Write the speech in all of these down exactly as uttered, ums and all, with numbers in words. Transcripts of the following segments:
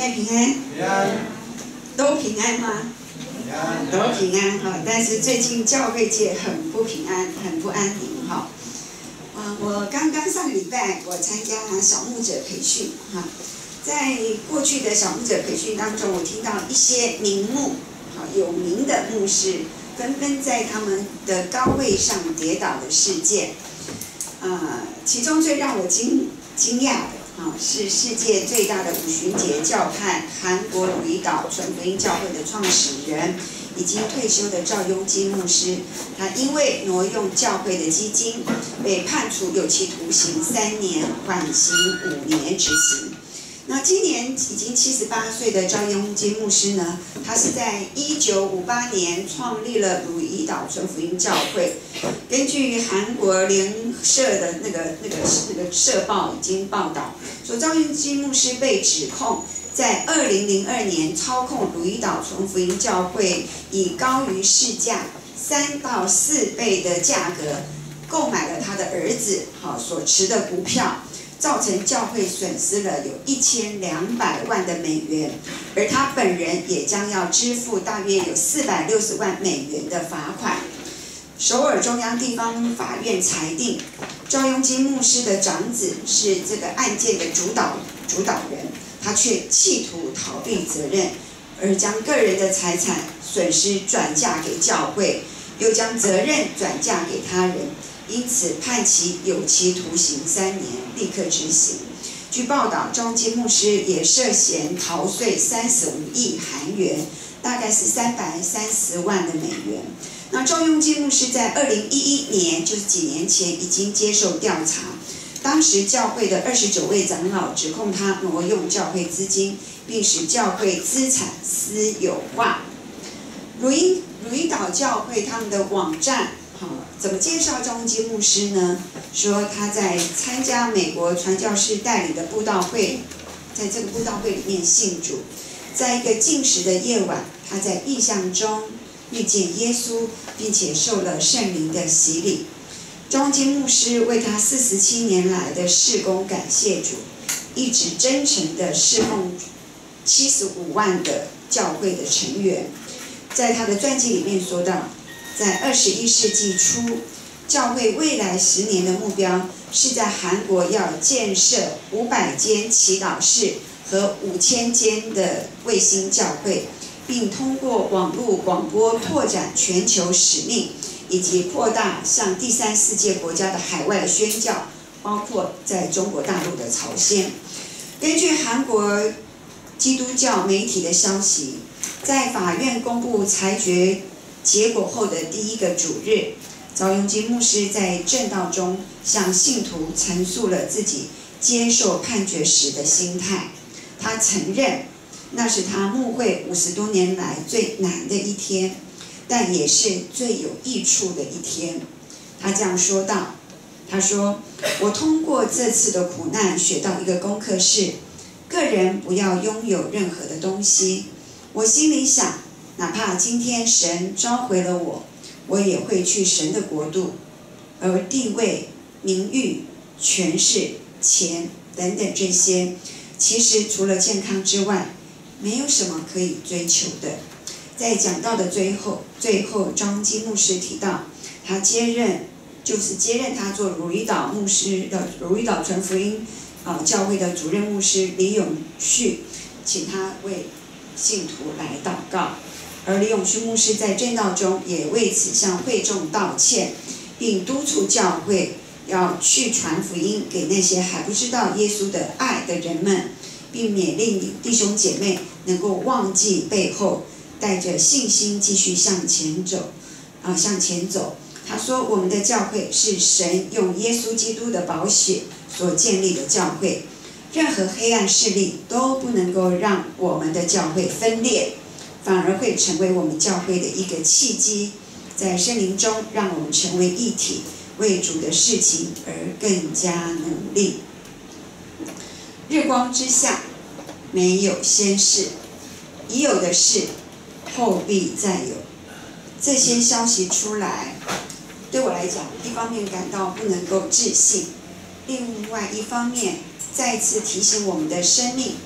妹平安， 平安， 都平安吗？ 平安， 都平安哈。但是最近教会界很不平安，很不安宁哈。啊，我刚刚上个礼拜我参加小牧者培训哈，在过去的小牧者培训当中，我听到一些名牧，好有名的牧师纷纷在他们的高位上跌倒的事件。啊，其中最让我惊惊讶的。啊，是世界最大的五旬节教派韩国鲁伊岛纯福音教会的创始人，已经退休的赵雍基牧师，他因为挪用教会的基金，被判处有期徒刑三年，缓刑五年执行。那今年已经七十八岁的赵雍基牧师呢，他是在一九五八年创立了鲁伊岛纯福音教会。根据韩国联社的那个那个那个社报已经报道说，赵雍基牧师被指控在二零零二年操控鲁伊岛纯福音教会，以高于市价三到四倍的价格购买了他的儿子好所持的股票。造成教会损失了有一千两百万的美元，而他本人也将要支付大约有四百六十万美元的罚款。首尔中央地方法院裁定，赵雍基牧师的长子是这个案件的主导主导人，他却企图逃避责任，而将个人的财产损失转嫁给教会，又将责任转嫁给他人。因此判其有期徒刑三年，立刻执行。据报道，赵雍基牧师也涉嫌逃税三十五亿韩元，大概是三百三十万的美元。那赵雍基牧师在二零一一年，就是几年前已经接受调查，当时教会的二十九位长老指控他挪用教会资金，并使教会资产私有化。鲁伊鲁伊岛教会他们的网站。怎么介绍赵雍基牧师呢？说他在参加美国传教士带领的布道会，在这个布道会里面信主，在一个禁食的夜晚，他在异象中遇见耶稣，并且受了圣灵的洗礼。赵雍基牧师为他四十七年来的事工感谢主，一直真诚的侍奉七十五万的教会的成员。在他的传记里面说到，在二十一世纪初，教会未来十年的目标是在韩国要建设五百间祈祷室和五千间的卫星教会，并通过网络广播拓展全球使命，以及扩大向第三世界国家的海外宣教，包括在中国大陆的朝鲜。根据韩国基督教媒体的消息，在法院公布裁决结果后的第一个主日，赵雍基牧师在正道中向信徒陈述了自己接受判决时的心态。他承认那是他牧会五十多年来最难的一天，但也是最有益处的一天。他这样说道：“他说，我通过这次的苦难学到一个功课是，个人不要拥有任何的东西。我心里想，哪怕今天神召回了我，我也会去神的国度，而地位、名誉、权势、钱等等这些，其实除了健康之外，没有什么可以追求的。”在讲道的最后，最后赵雍基牧师提到，他接任就是接任他做鲁伊岛牧师的鲁伊岛纯福音啊教会的主任牧师李永旭，请他为信徒来祷告。而李永旭牧师在正道中也为此向会众道歉，并督促教会要去传福音给那些还不知道耶稣的爱的人们，并勉励弟兄姐妹能够忘记背后，带着信心继续向前走，啊，向前走。他说，我们的教会是神用耶稣基督的宝血所建立的教会，任何黑暗势力都不能够让我们的教会分裂，反而会成为我们教会的一个契机，在圣灵中让我们成为一体，为主的事情而更加努力。日光之下没有先世，已有的事后必再有。这些消息出来，对我来讲，一方面感到不能够置信，另外一方面再次提醒我们的生命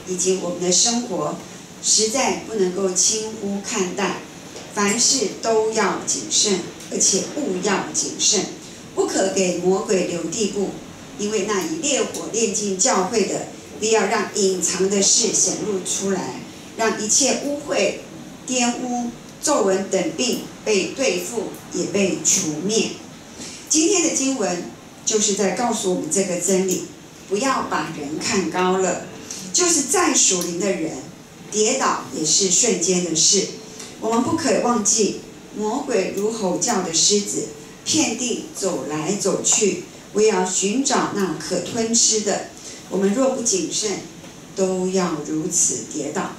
以及我们的生活，实在不能够轻忽看待，凡事都要谨慎，而且务要谨慎，不可给魔鬼留地步，因为那以烈火炼尽教会的，必要让隐藏的事显露出来，让一切污秽、玷污、皱纹等病被对付，也被除灭。今天的经文就是在告诉我们这个真理，不要把人看高了，就是再属灵的人，跌倒也是瞬间的事。我们不可忘记，魔鬼如吼叫的狮子，遍地走来走去，为要寻找那可吞吃的。我们若不谨慎，都要如此跌倒。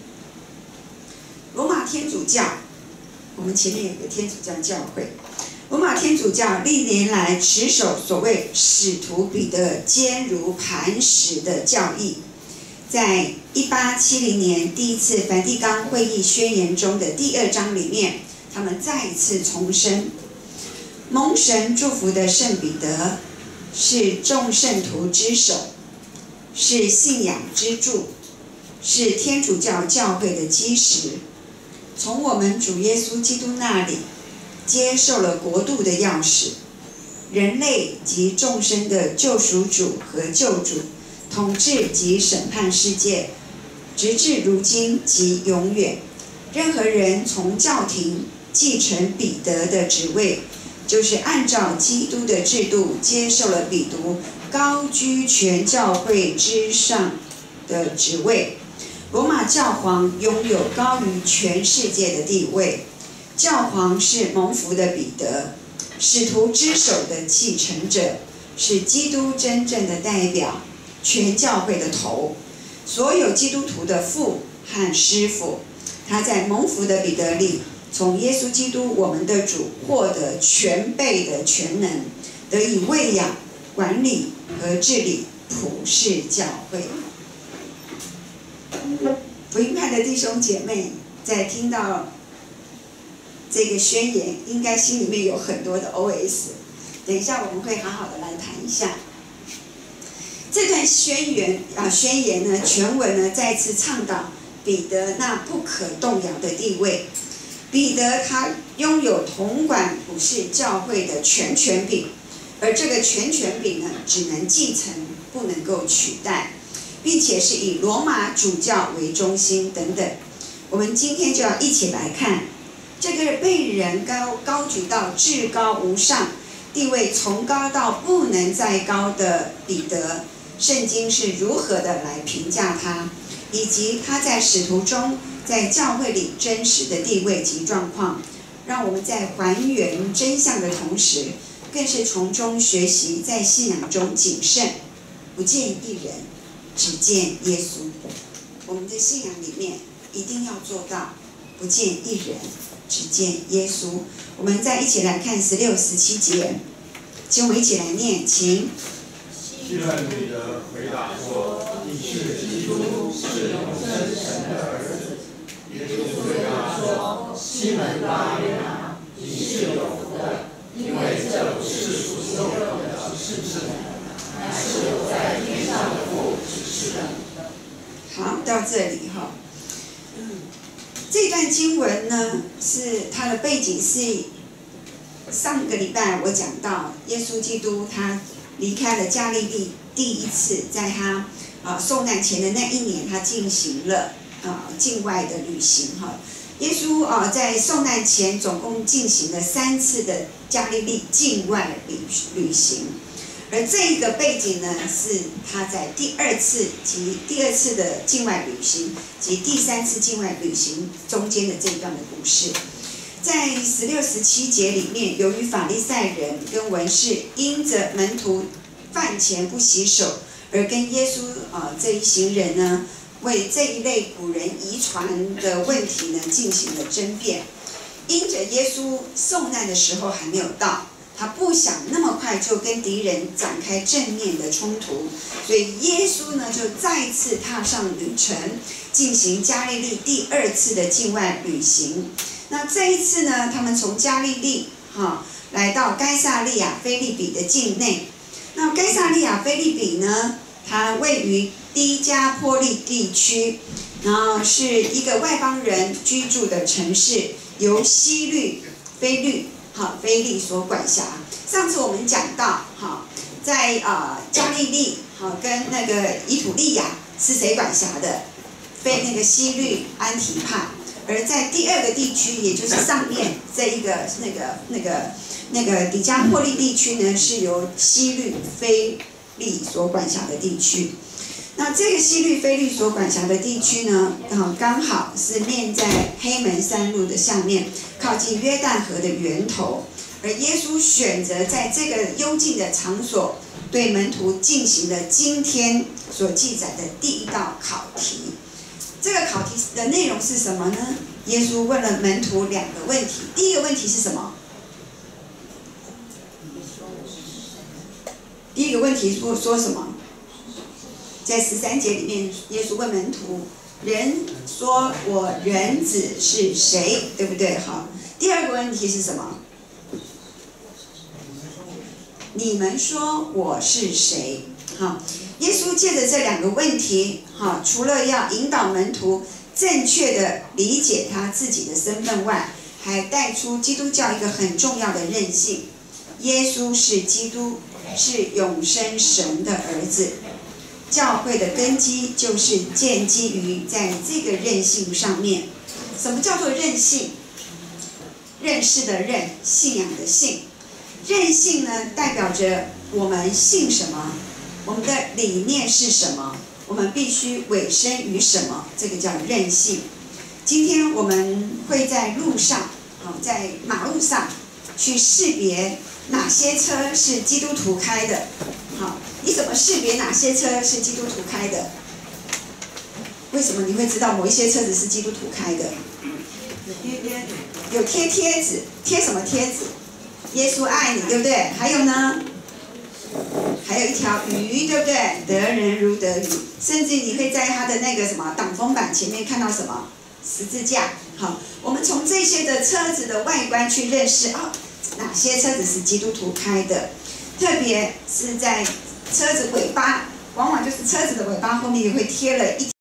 罗马天主教，我们前面有个天主教教会，罗马天主教历年来持守所谓使徒彼得坚如磐石的教义，在一八七零年第一次梵蒂冈会议宣言中的第二章里面，他们再一次重申，蒙神祝福的圣彼得是众圣徒之首，是信仰之柱，是天主教教会的基石。从我们主耶稣基督那里接受了国度的钥匙，人类及众生的救赎主和救主，统治及审判世界，直至如今及永远。任何人从教廷继承彼得的职位，就是按照基督的制度接受了彼得高居全教会之上的职位。罗马教皇拥有高于全世界的地位，教皇是蒙福的彼得，使徒之手的继承者，是基督真正的代表，全教会的头，所有基督徒的父和师傅。他在蒙福的彼得里，从耶稣基督我们的主获得全备的全能，得以喂养、管理和治理普世教会。福音派的弟兄姐妹在听到这个宣言，应该心里面有很多的 O S。等一下我们会好好的来谈一下这段宣言啊，宣言呢，全文呢再次倡导彼得那不可动摇的地位。彼得他拥有统管普世教会的全权柄，而这个全权柄呢，只能继承，不能够取代，并且是以罗马主教为中心等等。我们今天就要一起来看这个被人高高举到至高无上、地位崇高到不能再高的彼得，圣经是如何的来评价他，以及他在使徒中在教会里真实的地位及状况。让我们在还原真相的同时，更是从中学习在信仰中谨慎，不见一人，只见耶稣。我们的信仰里面一定要做到不见一人，只见耶稣。我们再一起来看十六、十七节，请我们一起来念，请。 西门彼得回答说：“你是基督，是永生神的儿子。”耶稣对他说：“西门巴约拿，你是有福的，因为这不是属肉肉的指示你，乃是我在天上的父指示了你的。” 好，到这里哈。这段经文呢，是它的背景是上个礼拜我讲到，耶稣基督他离开了加利利，第一次在他啊受难前的那一年，他进行了啊境外的旅行哈。耶稣啊在受难前总共进行了三次的加利利境外旅旅行。而这个背景呢，是他在第二次及第二次的境外旅行及第三次境外旅行中间的这一段的故事。在十六、十七节里面，由于法利赛人跟文士因着门徒饭前不洗手，而跟耶稣啊、呃、这一行人呢，为这一类古人遗传的问题呢进行了争辩。因着耶稣受难的时候还没有到，他不想那么快就跟敌人展开正面的冲突，所以耶稣呢就再次踏上旅程，进行加利利第二次的境外旅行。那这一次呢，他们从加利利哈来到该撒利亚腓立比的境内。那该撒利亚腓立比呢，它位于低加波利地区，然后是一个外邦人居住的城市，由西律、非律、好非利所管辖。上次我们讲到，好，在呃加利利，好跟那个以土利亚是谁管辖的？非那个西律安提帕。而在第二个地区，也就是上面这一个那个那个那个底加波利地区呢，是由西律、非利所管辖的地区。那这个西律、非利所管辖的地区呢，啊，刚好是面在黑门山路的下面，靠近约旦河的源头。而耶稣选择在这个幽静的场所，对门徒进行了今天所记载的第一道考题。这个考题的内容是什么呢？耶稣问了门徒两个问题。第一个问题是什么？第一个问题说说什么？在十三节里面，耶稣问门徒：“人说我人子是谁？”对不对？好。第二个问题是什么？你们说我是谁？好。耶稣借着这两个问题，哈，除了要引导门徒正确的理解他自己的身份外，还带出基督教一个很重要的韧性：耶稣是基督，是永生神的儿子。教会的根基就是建基于在这个韧性上面。什么叫做韧性？认识的认，信仰的信。韧性呢，代表着我们信什么？我们的理念是什么？我们必须委身于什么？这个叫韧性。今天我们会在路上，好，在马路上去识别哪些车是基督徒开的。好，你怎么识别哪些车是基督徒开的？为什么你会知道某一些车子是基督徒开的？有贴贴纸，贴什么贴纸？耶稣爱你，对不对？还有呢？还有一条鱼，对不对？得人如得鱼。甚至你会在它的那个什么挡风板前面看到什么十字架。好，我们从这些的车子的外观去认识哦，哪些车子是基督徒开的。特别是在车子尾巴，往往就是车子的尾巴后面也会贴了一